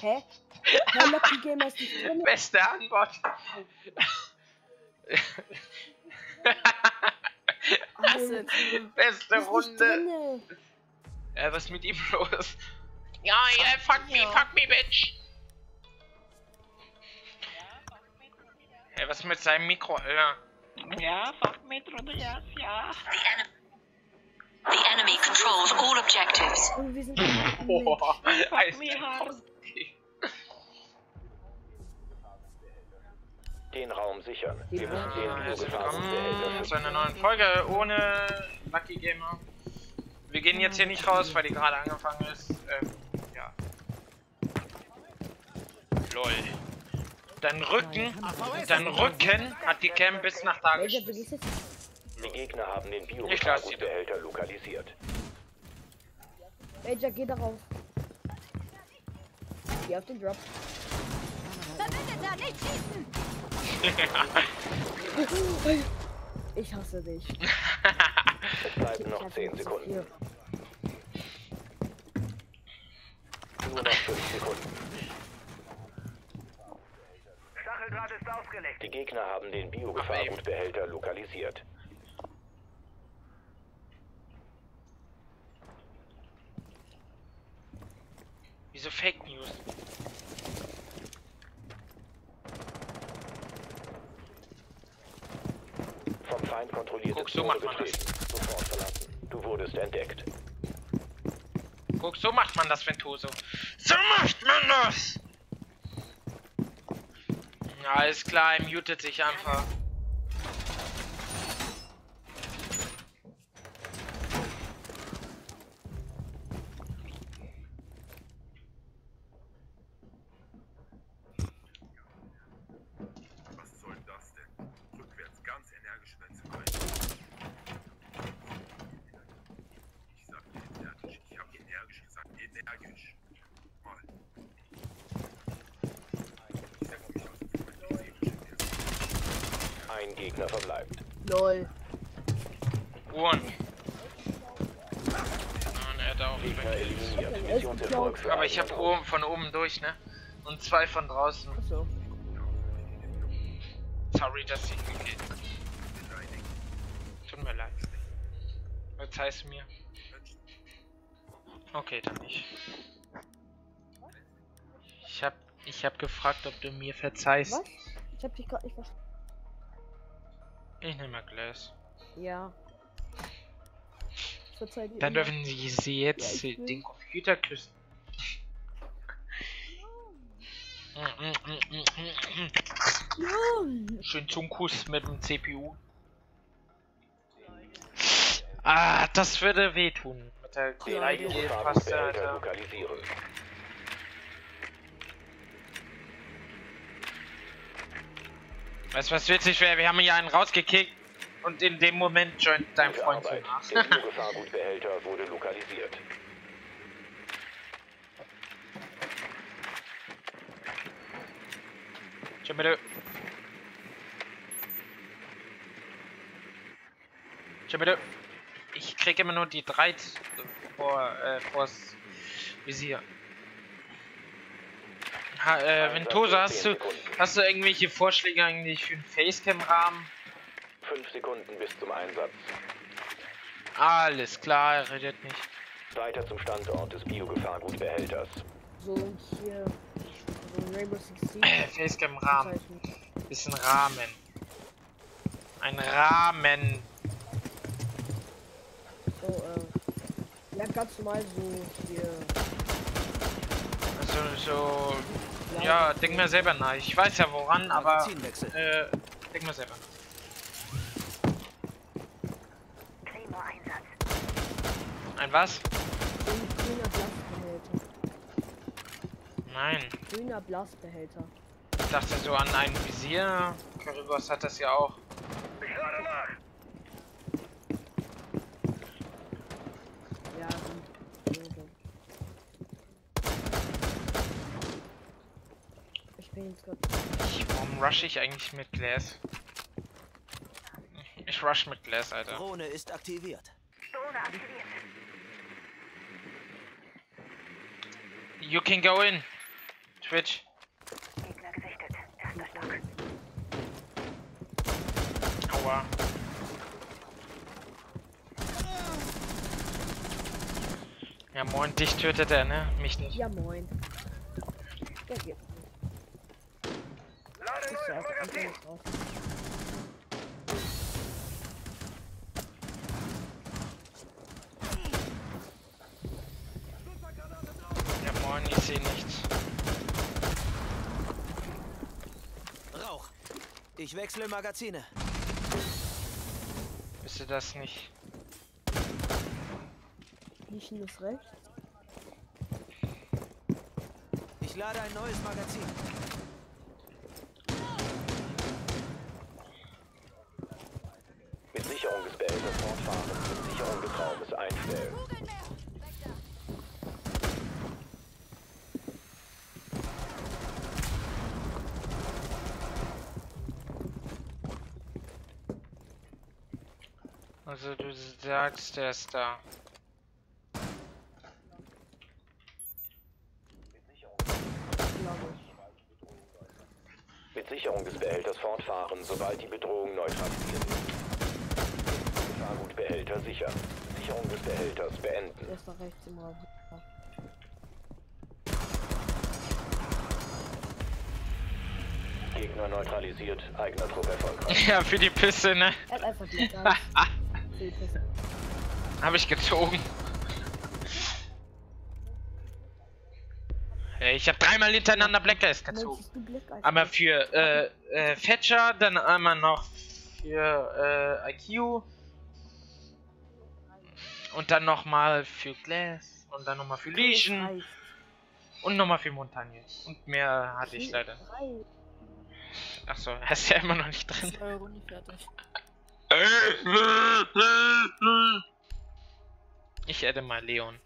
Hä? Herr Lucky Gamer ist nicht drin. Beste Antwort. Beste Runde. Was ist mit ihm los? Ja, fuck me, bitch. Was ist mit seinem Mikro, Alter? Ja, fuck me, Trudelias, ja. The enemy controls all objectives. Und wir sind Fuck me hard. Den Raum sichern. Wir müssen Herzlich willkommen zu einer neuen Folge ohne Lucky Gamer. Wir gehen jetzt hier nicht raus, weil die gerade angefangen ist. Ja. LOL. Dein Rücken hat die Cam bis nach da geschmissen. Die Gegner haben den Biogefahrgutbehälter lokalisiert. Major, geh darauf. Geh auf den Drop. Verbündeter, nicht schießen! Ich hasse dich. Es bleiben noch 10 Sekunden. Nur noch 5 Sekunden. Stacheldraht ist ausgelegt. Die Gegner haben den Biogefahrgutbehälter lokalisiert. Wieso Fake News? Vom Feind kontrolliert. Guck, so macht man das. Sofort verlassen. Du wurdest entdeckt. Guck, so macht man das, Ventoso. So macht man das! Ja, alles klar, er mutet sich einfach. Was soll das denn? Rückwärts ganz energisch, wenn sie rein. Ich sag energisch. Ich hab energisch gesagt. Energisch. Mal. Ich setz mich aus dem Ein Gegner verbleibt. LOL. Und er hat auch Gegner eliminiert. Missionserfolg für aber ich einen habe Raum. oben von oben durch, ne? Und 2 von draußen. Achso. Sorry, dass ich geht. Tut mir leid. Verzeih's mir. Okay, dann nicht. Ich hab gefragt, ob du mir verzeihst. Was? Ich hab dich gerade nicht verstanden. Ich nehme mal Glas. Ja. Ich verzeih dir Dann immer. dürfen sie jetzt Ja, ich will. den Computer küssen. Ja. Schön zum Kuss mit dem CPU. Ah, das würde wehtun. Mit der gleichen Paste, Biogefahrgutbehälter Alter. lokalisieren. Weißt du, was witzig wäre? Wir haben hier einen rausgekickt und in dem Moment joint dein Gute Freund zu Arbeit. nach. Der Biogefahrgutbehälter wurde lokalisiert. Schau bitte. Schau bitte. Ich krieg immer nur die 3 vors Visier. Ventosa, hast du irgendwelche Vorschläge eigentlich für einen Facecam-Rahmen? 5 Sekunden bis zum Einsatz. Alles klar, er redet nicht. Weiter zum Standort des Biogefahrgutbehälters. So, hier. So ein Rainbow Six Siege. Facecam-Rahmen. Zeichen. Bisschen Rahmen. Ein Rahmen. So, ja, ganz normal so hier. So, ja, denk mir selber nach. Ich weiß ja woran, aber denk mir selber nach. Klima-Einsatz. Ein was? So ein grüner Blastbehälter. Nein. Grüner Blastbehälter. Ich dachte so an ein Visier. Caribos hat das ja auch. Ich lade nach! Ja, so. Ich bin jetzt gerade. Warum rush ich eigentlich mit Glass? Ich rush mit Glass, Alter. Drohne ist aktiviert. Drohne aktiviert. You can go in. Switch. Gegner gesichtet. Erster Stock. Aua. Ja moin, dich tötet er, ne? Mich nicht. Ja, moin. Der geht. Ist ja einfach nicht raus. Ja moin, ich sehe nichts. Rauch. Ich wechsle Magazine. Bist du das nicht? Nischen ist rechts. Ich lade ein neues Magazin. Mit Sicherung des Behälters fortfahren. Mit Sicherung des Raumes einstellen. Kugeln mehr. Weg da. Also du sagst, der ist da. Glaube ich. Mit Sicherung des Behälters fortfahren, sobald die Bedrohung neutralisiert ist. Gefahrgutbehälter sichern. Sicherung des Behälters beenden. Der ist da rechts im Raum. Gegner neutralisiert, eigener Trupp erfolgreich. Ja, für die Pisse, ne? Er hat einfach die Gas. Habe ich gezogen. Ich habe dreimal hintereinander Black Eyes gezogen. Einmal für Fetcher, dann einmal noch für IQ. Und dann nochmal für Glass. Und dann nochmal für Legion. Und nochmal für Montagne. Und mehr hatte ich leider. Achso, er ist ja immer noch nicht drin. Runde fertig. Ich hätte mal Leon.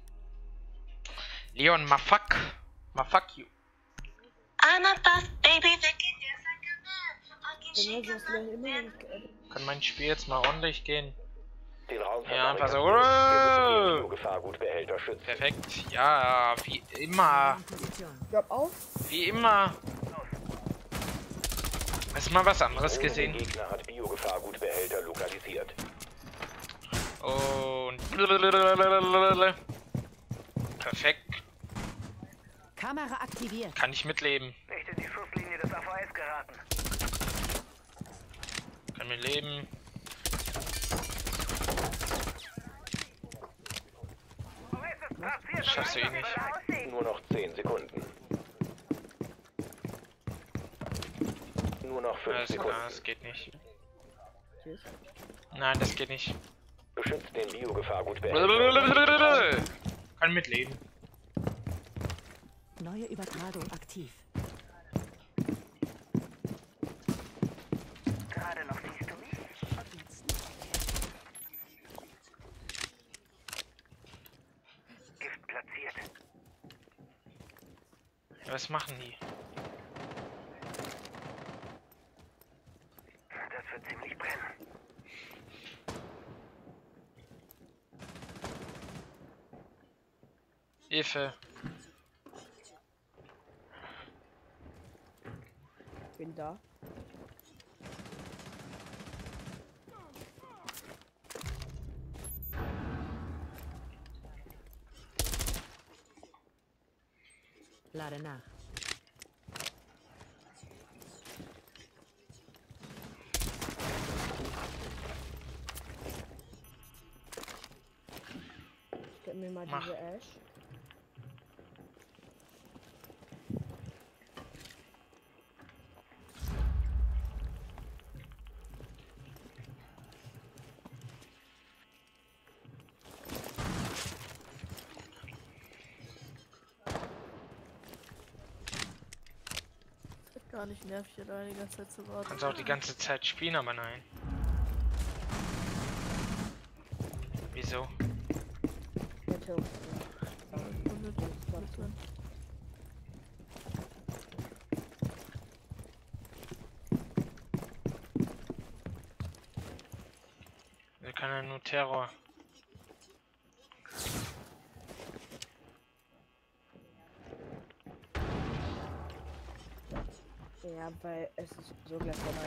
Leon, ma fuck you. I'm a buff baby that can dance like a man. Kann mein Spiel jetzt mal ordentlich gehen? Den Raum Ja, einfach so. Gefahrgutbehälter schützen. Perfekt. Ja, wie immer. Drop auf. Wie immer. Hast du mal was anderes gesehen? Der Gegner hat Biogefahrgutbehälter lokalisiert. Und perfekt. Kamera aktiviert. Kann ich mitleben. Nicht in die Schusslinie des AVS geraten. Kann mir leben. Schaffst du eh nicht. Nur noch 10 Sekunden. Nur noch 5 Alles Sekunden. klar, das geht nicht. Tschüss. Nein, das geht nicht. Beschützt den Biogefahrgutbehälter. Kann mitleben. Neue Übertragung aktiv. Gerade noch siehst du mich. Gift platziert. Was machen die? Das wird ziemlich brennen. Hilfe. Bin da. Lade nach. Gib mir mal Mach. diese Ash. Gar nicht nervig, da die ganze Zeit zu warten. Kannst auch die ganze Zeit spielen, aber nein. Wieso? Bitte. Wir können ja nur Terror. Ja, weil es ist so gleich vorbei.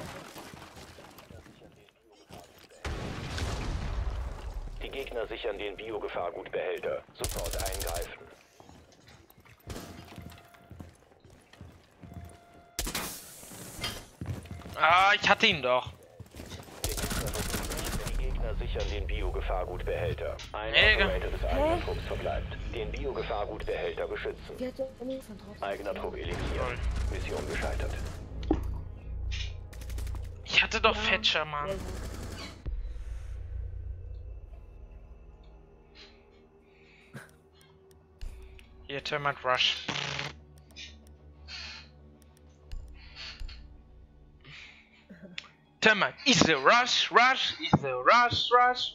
Die Gegner sichern den Biogefahrgutbehälter. Sofort eingreifen. Ah, ich hatte ihn doch. Die Gegner sichern den Biogefahrgutbehälter. Ein Mega. Operator des eigenen Trupps verbleibt. Den Biogefahrgutbehälter beschützen. Die hat ja nicht von draußen. Eigener Trupp eliminiert. Mission gescheitert. Ich hatte doch Fetcher, Mann. Sehr gut. Hier, Termite Rush. Termite, is the rush, is the rush.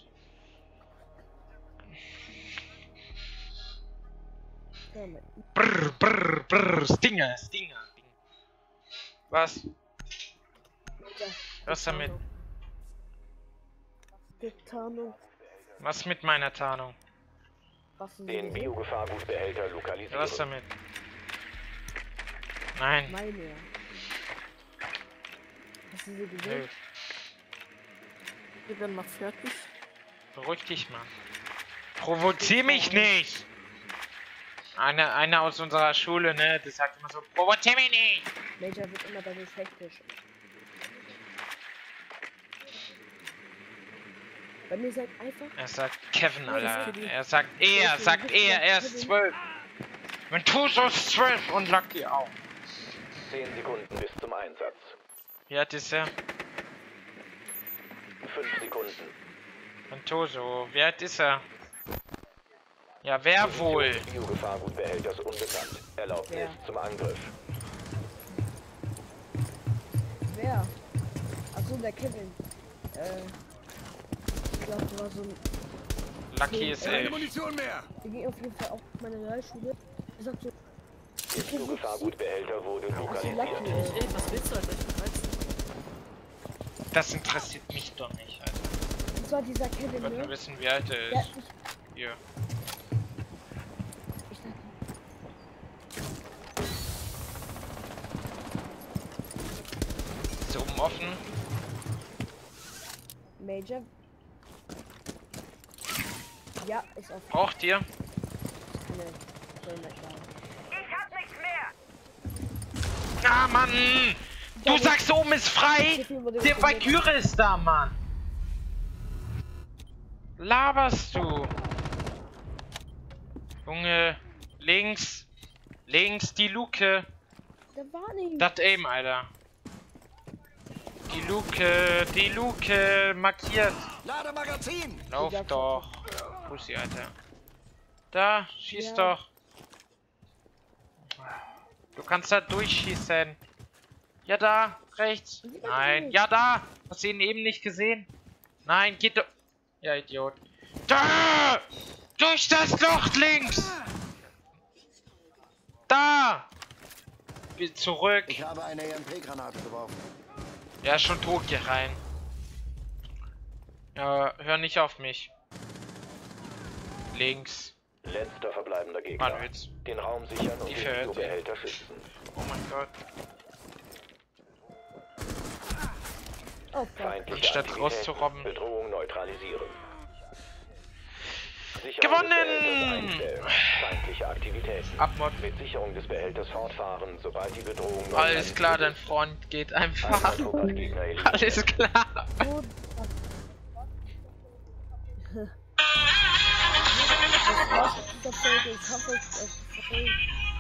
Termite. Brr, Stinger. Was? Ja, Was damit? die Tarnung. Was mit meiner Tarnung? Was ist Den Biogefahrgutbehälter lokalisieren. Was damit? Nein. Meine. Hast du sie Nö. gesehen? Wir werden mal fertig. Beruhig dich mal. Provozier mich nicht! Einer aus unserer Schule, ne, der sagt immer so, provozier mich nicht! Major wird immer dadurch hektisch. Bei mir seid einfach. Er sagt Kevin, Alter. Kitty. Er sagt er ist 12. Wenn Tuso ist 12 und Lucky auch. 10 Sekunden bis zum Einsatz. Wie alt ist er? 5 Sekunden. Wenn Tuso, wie alt ist er? Ja, wer wohl? Position des Biogefahrgutbehälters unbekannt. Erlaubnis zum Angriff. Wer? Achso, der Kevin. Ich glaube, da war so ein. Lucky ist Keine 11. Munition mehr! Der ging auf jeden Fall auch auf meine Realschule. Er sagt so, Der Biogefahrgutbehälter wurde lokalisiert. Lucky. Ey, was willst du, Alter? Ich bin 13. Das interessiert mich doch nicht, Alter. Das war dieser Ich Kevin, wollte nur ne? wissen, wie alt er Ja, ist. Hier. ich dachte, Ist hier oben offen? Major. Ja, ist auf. Braucht ihr? Ne, soll nicht sein. Ah, Mann! Du sagst, oben ist frei! Der Valkyrie ist da, Mann! Laberst du? Junge, links die Luke. Der war nicht. Das Aim, Alter. Die Luke markiert. Lade Magazin! Lauf doch. Pussy, Alter. Da, schieß Ja. doch. Du kannst da durchschießen. Ja, da, rechts. Nein, ja, da. Hast du ihn eben nicht gesehen? Nein, geht doch. Ja, Idiot. Da! Durch das Loch links! Da! Geh zurück. Ich habe eine EMP-Granate geworfen. Ja, ist schon tot, geh rein. Ja, hör nicht auf mich. Links. Letzter verbleibender Gegner. Mann, Witz. Den Raum sichern und Die den verhört Biobehälter schützen. Oh mein Gott. Oh, fuck. Feindliche Anstatt Aktivitäten, rauszurobben. Bedrohung neutralisieren. Sicherung Gewonnen! des Behälters einstellen. Feindliche Aktivitäten. Abmod. Mit Sicherung des Behälters fortfahren, sobald die Bedrohung Alles klar, dein neutralisiert Freund geht ist. einfach. Eigener Trupp als Gegner eliminiert. Alles klar. Gut. Das war's mit dieser Folge. Ich hoffe, es hat euch gefallen.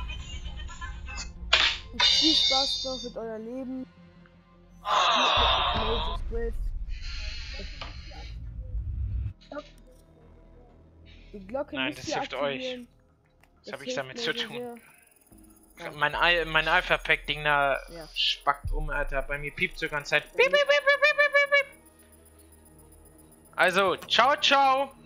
Und viel Spaß noch mit eurem Leben. Die Glocke Nein, müsst das ihr hilft euch. aktivieren. Was habe ich hilft damit mir zu so tun? sehr. Mein Alpha-Pack-Ding da Ja. spackt rum, Alter. Bei mir piept sogar die ganze Zeit. Piep, piep, piep, piep, piep, piep, piep. Also, ciao, ciao.